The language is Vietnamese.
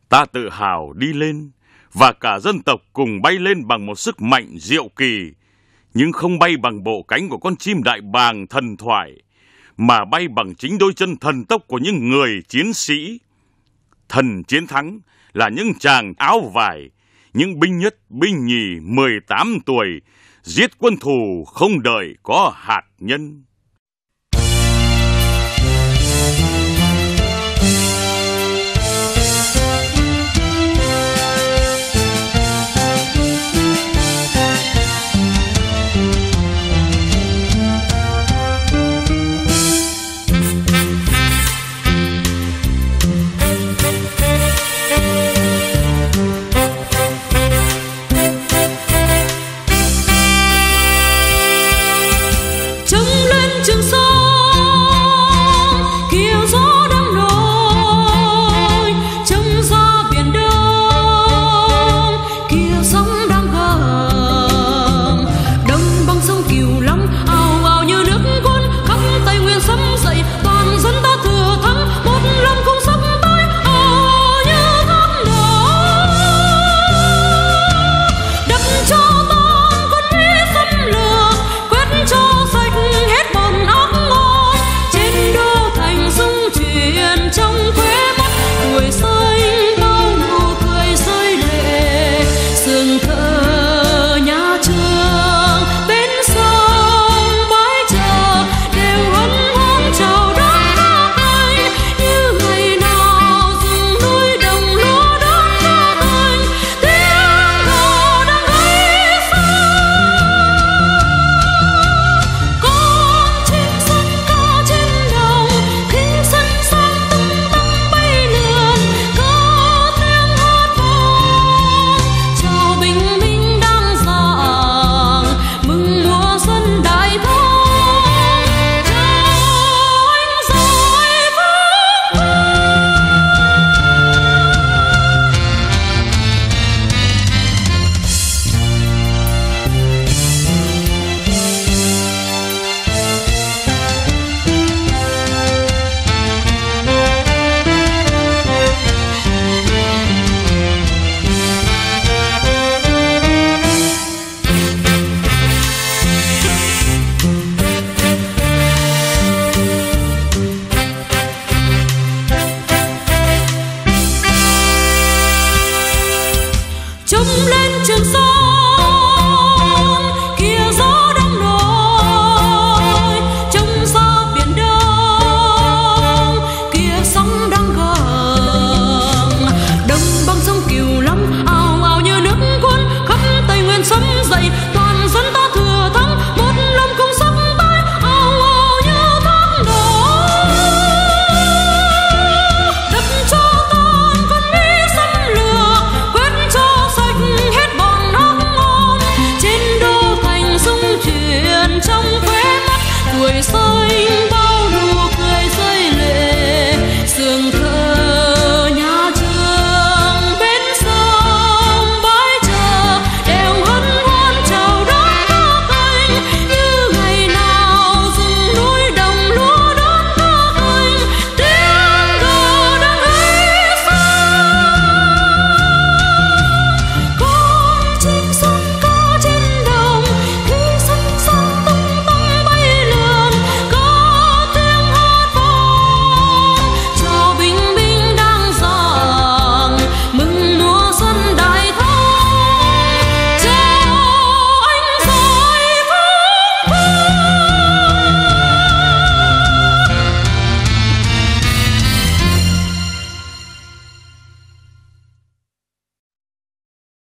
Ta tự hào đi lên, và cả dân tộc cùng bay lên bằng một sức mạnh diệu kỳ, nhưng không bay bằng bộ cánh của con chim đại bàng thần thoại, mà bay bằng chính đôi chân thần tốc của những người chiến sĩ. Thần chiến thắng là những chàng áo vải, những binh nhất, binh nhì 18 tuổi, giết quân thù không đợi có hạt nhân. Trung lên Trường Sơn.